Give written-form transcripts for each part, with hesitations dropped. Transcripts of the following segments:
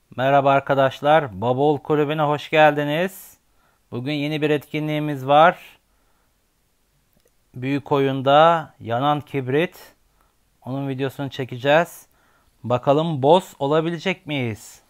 Merhaba arkadaşlar, Babol Kulübü'ne hoş geldiniz. Bugün yeni bir etkinliğimiz var. Büyük oyunda yanan kibrit. Onun videosunu çekeceğiz. Bakalım boss olabilecek miyiz?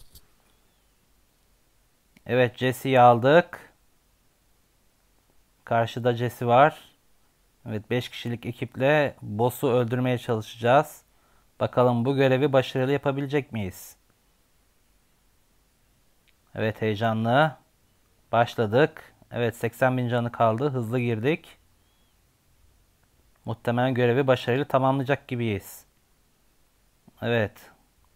Evet, Jesse'yi aldık. Karşıda Jesse var. Evet, 5 kişilik ekiple boss'u öldürmeye çalışacağız. Bakalım bu görevi başarılı yapabilecek miyiz? Evet, heyecanlı. Başladık. Evet, 80 bin canı kaldı. Hızlı girdik. Muhtemelen görevi başarıyla tamamlayacak gibiyiz. Evet.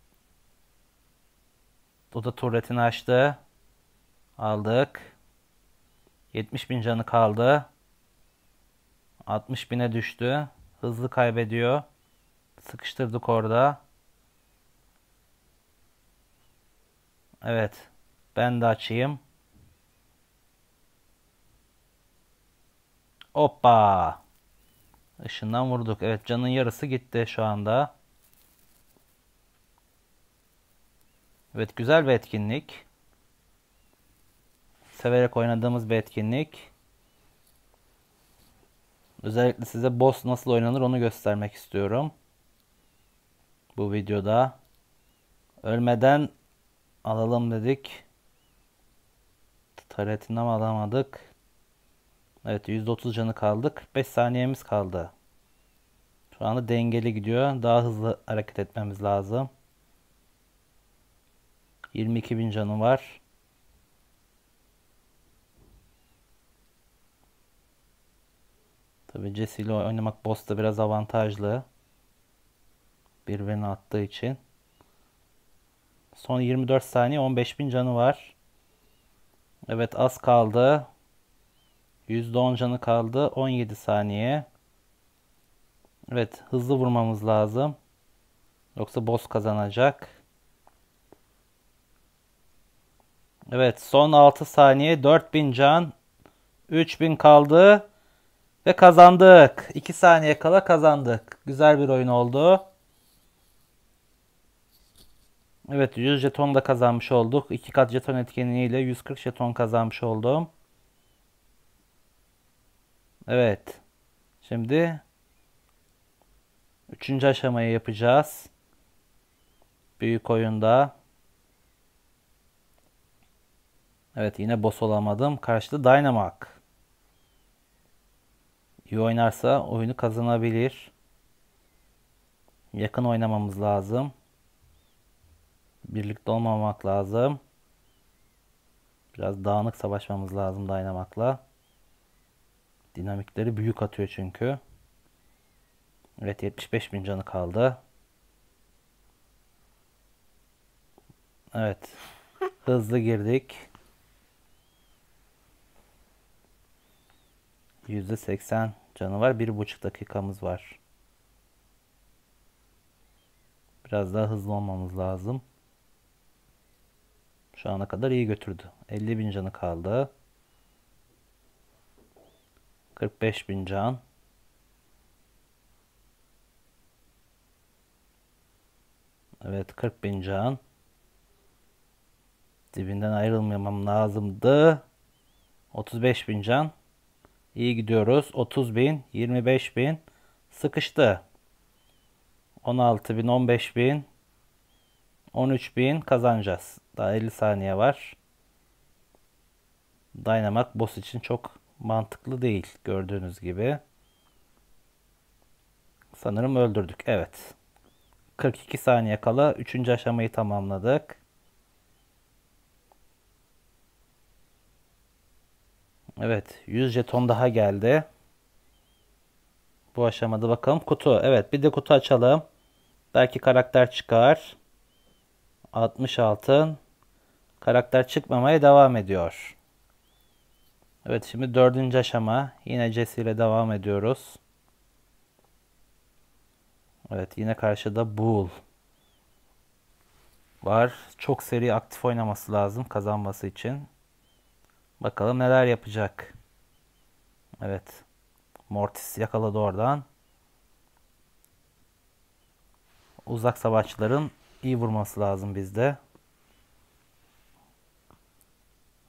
O da turretini açtı. Aldık. 70 bin canı kaldı. 60 bine düştü. Hızlı kaybediyor. Sıkıştırdık orada. Evet. Ben de açayım. Hoppa. Işından vurduk. Evet, canın yarısı gitti şu anda. Evet, güzel bir etkinlik. Severek oynadığımız bir etkinlik. Özellikle size boss nasıl oynanır onu göstermek istiyorum. Bu videoda. Ölmeden alalım dedik. Taretini ama alamadık. Evet, %30 canı kaldı. 45 saniyemiz kaldı. Şu anda dengeli gidiyor. Daha hızlı hareket etmemiz lazım. 22 bin canı var. Tabii Jesse ile oynamak boss'ta biraz avantajlı. Birbirini attığı için. Son 24 saniye, 15 bin canı var. Evet, az kaldı. %10 canı kaldı. 17 saniye. Evet, hızlı vurmamız lazım. Yoksa boss kazanacak. Evet, son 6 saniye. 4000 can. 3000 kaldı. Ve kazandık. 2 saniye kala kazandık. Güzel bir oyun oldu. Evet, 100 jeton da kazanmış olduk. 2 kat jeton etkinliğiyle 140 jeton kazanmış oldum. Evet. Şimdi 3. aşamayı yapacağız. Büyük oyunda. Evet, yine boss olamadım. Karşıda Dynamak. İyi oynarsa oyunu kazanabilir. Yakın oynamamız lazım. Birlikte olmamak lazım. Biraz dağınık savaşmamız lazım Dynamak'la. Dinamikleri büyük atıyor çünkü. Evet, 75 bin canı kaldı. Evet. Hızlı girdik. %80 canı var. 1,5 dakikamız var. Biraz daha hızlı olmamız lazım. Şu ana kadar iyi götürdü. 50 bin canı kaldı. 45 bin can. Evet, 40 bin can. Dibinden ayrılmamam lazımdı. 35 bin can. İyi gidiyoruz. 30 bin, 25 bin. Sıkıştı. 16 bin, 15 bin, 13 bin kazanacağız. Daha 50 saniye var. Dynamak boss için çok mantıklı değil gördüğünüz gibi. Sanırım öldürdük. Evet. 42 saniye kala 3. aşamayı tamamladık. Evet, 100 jeton daha geldi. Bu aşamada bakalım kutu. Evet, bir de kutu açalım. Belki karakter çıkar. 60 altın. Karakter çıkmamaya devam ediyor. Evet, şimdi 4. aşama. Yine Jesse ile devam ediyoruz. Evet, yine karşıda Bull var. Çok seri aktif oynaması lazım kazanması için. Bakalım neler yapacak. Evet. Mortis yakaladı oradan. Uzak savaşçıların iyi vurması lazım bizde.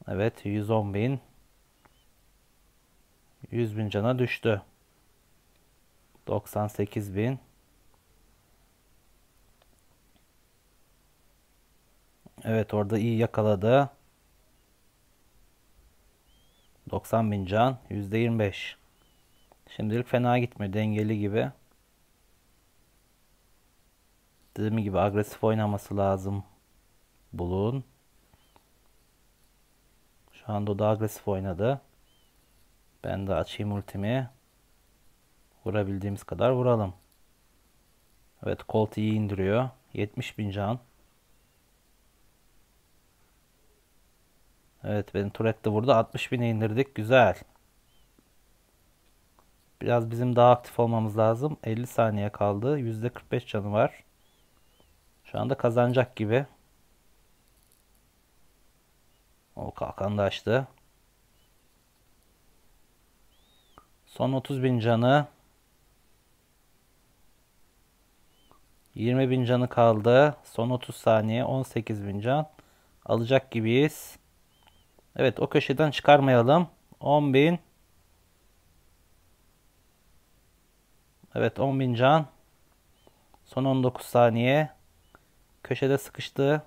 Evet 110.000. 100.000 cana düştü. 98.000. Evet orada iyi yakaladı. 90.000 can. %25. Şimdilik fena gitmiyor. Dengeli gibi. Dediğim gibi agresif oynaması lazım Bulun. Şu anda o da agresif oynadı. Ben de açayım ultimi. Vurabildiğimiz kadar vuralım. Evet Colt iyi indiriyor. 70.000 can. Evet benim turret de vurdu. 60.000'e indirdik. Güzel. Biraz bizim daha aktif olmamız lazım. 50 saniye kaldı. %45 canı var. Şu anda kazanacak gibi. O kalkan da açtı. Son 30.000 canı. 20.000 canı kaldı. Son 30 saniye. 18.000 can. Alacak gibiyiz. Evet o köşeden çıkarmayalım. 10.000. Evet 10.000 can. Son 19 saniye. Köşede sıkıştı.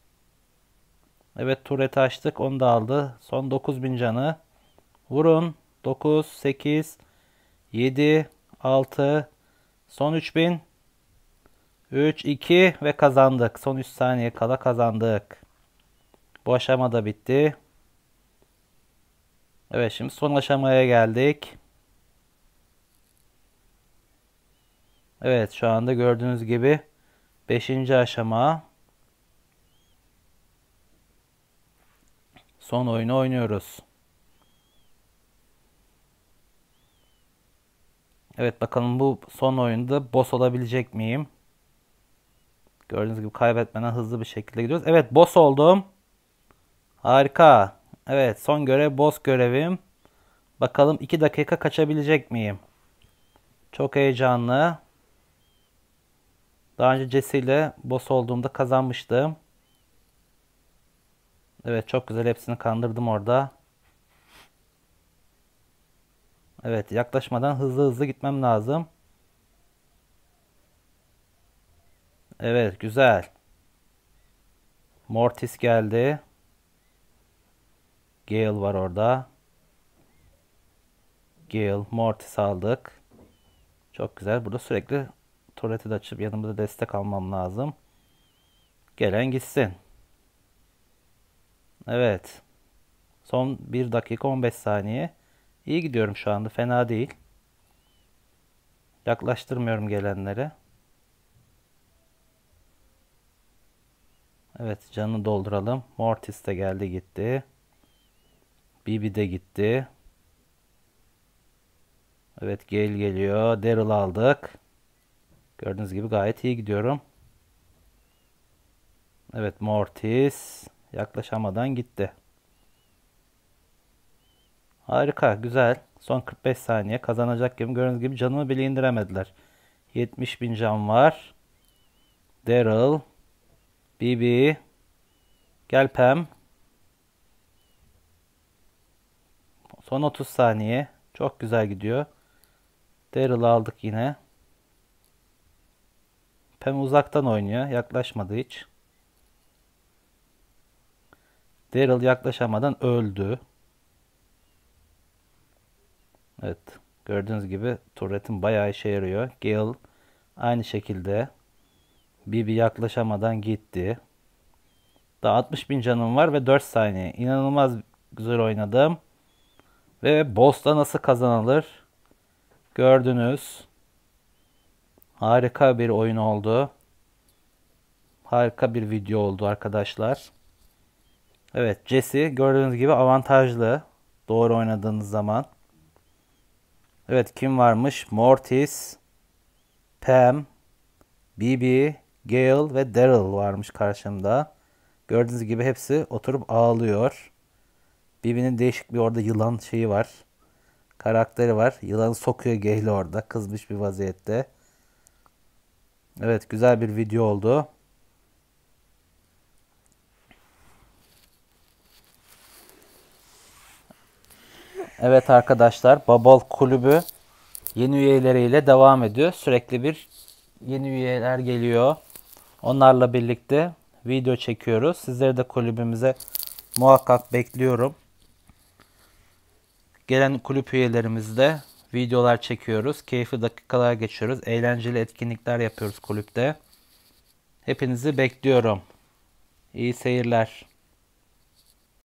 Evet turreti açtık. Onu da aldı. Son 9.000 canı. Vurun. 9, 8, 7, 6. Son 3.000. 3, 2 ve kazandık. Son 3 saniye kala kazandık. Bu aşama da bitti. Evet şimdi son aşamaya geldik. Evet şu anda gördüğünüz gibi 5. aşama. Son oyunu oynuyoruz. Evet bakalım bu son oyunda boss olabilecek miyim? Gördüğünüz gibi kaybetmeden hızlı bir şekilde gidiyoruz. Evet boss oldum. Harika. Evet son görev boss görevim. Bakalım 2 dakika kaçabilecek miyim? Çok heyecanlı. Daha önce Jesse ile boss olduğumda kazanmıştım. Evet çok güzel hepsini kandırdım orada. Evet yaklaşmadan hızlı hızlı gitmem lazım. Evet güzel. Mortis geldi. Gale var orada. Gale, Mortis aldık. Çok güzel. Burada sürekli turreti de açıp yanımda destek almam lazım. Gelen gitsin. Evet. Son 1 dakika 15 saniye. İyi gidiyorum şu anda. Fena değil. Yaklaştırmıyorum gelenleri. Evet canını dolduralım. Mortis de geldi gitti. Bibi de gitti. Evet Gale geliyor. Daryl aldık. Gördüğünüz gibi gayet iyi gidiyorum. Evet Mortis yaklaşamadan gitti. Harika, güzel. Son 45 saniye kazanacak gibi. Gördüğünüz gibi canımı bile indiremediler. 70.000 can var. Daryl, Bibi, gel Pam. Son 30 saniye. Çok güzel gidiyor. Daryl aldık yine. Pam uzaktan oynuyor. Yaklaşmadı hiç. Daryl yaklaşamadan öldü. Evet. Gördüğünüz gibi turretin bayağı işe yarıyor. Gale aynı şekilde. Bibi yaklaşamadan gitti. Daha 60.000 canım var ve 4 saniye. İnanılmaz güzel oynadım. Ve boss'ta nasıl kazanılır? Gördünüz. Harika bir oyun oldu. Harika bir video oldu arkadaşlar. Evet Jesse gördüğünüz gibi avantajlı. Doğru oynadığınız zaman. Evet kim varmış? Mortis, Pam, Bibi, Gale ve Daryl varmış karşımda. Gördüğünüz gibi hepsi oturup ağlıyor. Bibi'nin değişik bir orada yılan şeyi var. Karakteri var. Yılanı sokuyor Gale orada. Kızmış bir vaziyette. Evet güzel bir video oldu. Evet arkadaşlar, Babol Kulübü yeni üyeleriyle devam ediyor. Sürekli bir yeni üyeler geliyor. Onlarla birlikte video çekiyoruz. Sizleri de kulübümüze muhakkak bekliyorum. Gelen kulüp üyelerimizle videolar çekiyoruz. Keyifli dakikalar geçiyoruz. Eğlenceli etkinlikler yapıyoruz kulüpte. Hepinizi bekliyorum. İyi seyirler.